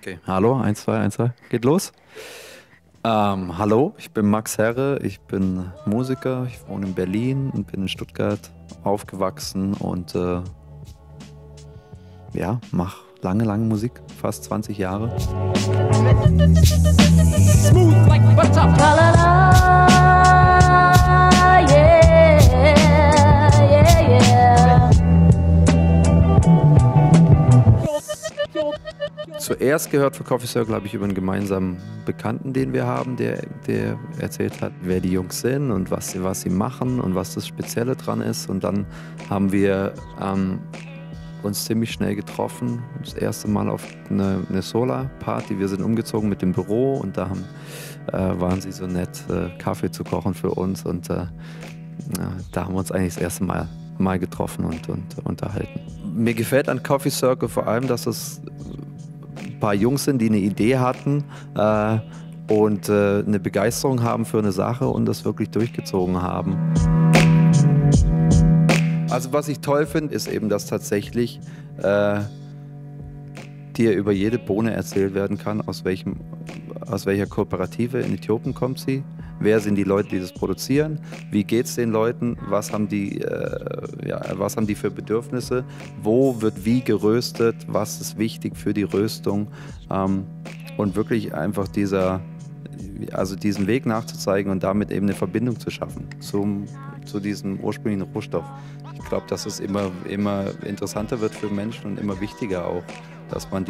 Okay, hallo, 1, 2, 1, 2, geht los. Hallo, ich bin Max Herre, ich bin Musiker, ich wohne in Berlin und bin in Stuttgart aufgewachsen und ja, mache lange Musik, fast 20 Jahre. Smooth like butter. La la la, yeah, yeah, yeah. Zuerst gehört für Coffee Circle habe ich über einen gemeinsamen Bekannten, den wir haben, der erzählt hat, wer die Jungs sind und was sie machen und was das Spezielle dran ist. Und dann haben wir uns ziemlich schnell getroffen, das erste Mal auf eine Solar-Party. Wir sind umgezogen mit dem Büro und da waren sie so nett, Kaffee zu kochen für uns. Und da haben wir uns eigentlich das erste Mal getroffen und unterhalten. Mir gefällt an Coffee Circle vor allem, dass es ein paar Jungs sind, die eine Idee hatten und eine Begeisterung haben für eine Sache und das wirklich durchgezogen haben. Also was ich toll finde, ist eben, dass tatsächlich dir über jede Bohne erzählt werden kann, aus welcher Kooperative in Äthiopien kommt sie, wer sind die Leute, die das produzieren, wie geht es den Leuten, was haben die für Bedürfnisse, wo wird wie geröstet, was ist wichtig für die Röstung und wirklich einfach diesen Weg nachzuzeigen und damit eben eine Verbindung zu schaffen zu diesem ursprünglichen Rohstoff. Ich glaube, dass es immer interessanter wird für Menschen und immer wichtiger auch, dass man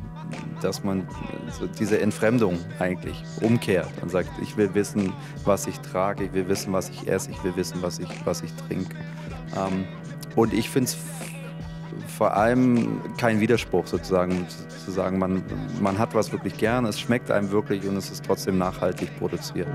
diese Entfremdung eigentlich umkehrt und sagt, ich will wissen, was ich trage, ich will wissen, was ich esse, ich will wissen, was ich trinke. Und ich finde es vor allem kein Widerspruch sozusagen, zu sagen, man hat was wirklich gern, es schmeckt einem wirklich und es ist trotzdem nachhaltig produziert.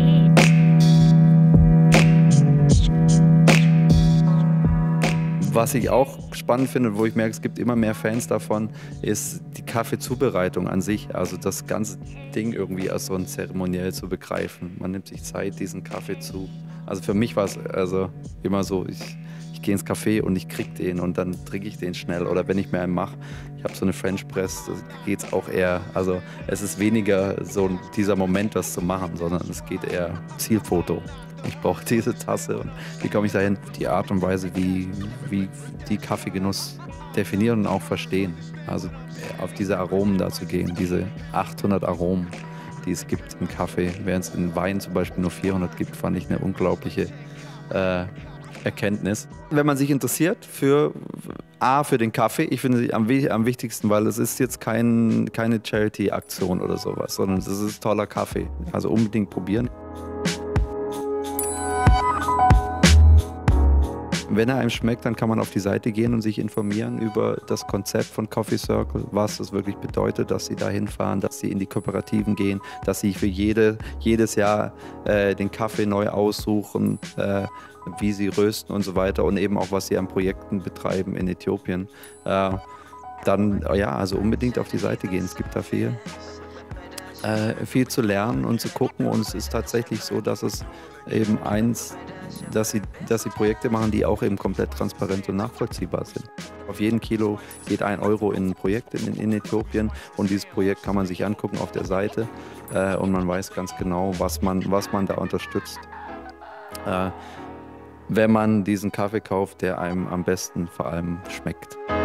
Was ich auch spannend finde und wo ich merke, es gibt immer mehr Fans davon, ist die Kaffeezubereitung an sich. Also das ganze Ding irgendwie als so ein Zeremoniell zu begreifen. Man nimmt sich Zeit, diesen Kaffee zu. Also für mich war es also immer so, ich gehe ins Café und ich kriege den und dann trinke ich den schnell. Oder wenn ich mir einen mache, ich habe so eine French Press, da geht es auch eher, also es ist weniger so dieser Moment, das zu machen, sondern es geht eher Zielfoto. Ich brauche diese Tasse und wie komme ich dahin? Die Art und Weise, wie die Kaffeegenuss definieren und auch verstehen. Also auf diese Aromen da zu gehen, diese 800 Aromen, die es gibt im Kaffee. Während es in Wein zum Beispiel nur 400 gibt, fand ich eine unglaubliche Erkenntnis. Wenn man sich interessiert für den Kaffee, ich finde sie am wichtigsten, weil es ist jetzt keine Charity-Aktion oder sowas, sondern es ist toller Kaffee. Also unbedingt probieren. Wenn er einem schmeckt, dann kann man auf die Seite gehen und sich informieren über das Konzept von Coffee Circle, was es wirklich bedeutet, dass sie da hinfahren, dass sie in die Kooperativen gehen, dass sie für jedes Jahr den Kaffee neu aussuchen, wie sie rösten und so weiter und eben auch, was sie an Projekten betreiben in Äthiopien. Dann, ja, also unbedingt auf die Seite gehen. Es gibt da viel zu lernen und zu gucken und es ist tatsächlich so, dass es eben dass sie Projekte machen, die auch eben komplett transparent und nachvollziehbar sind. Auf jeden Kilo geht 1 Euro in ein Projekt in Äthiopien und dieses Projekt kann man sich angucken auf der Seite und man weiß ganz genau, was man da unterstützt, wenn man diesen Kaffee kauft, der einem am besten vor allem schmeckt.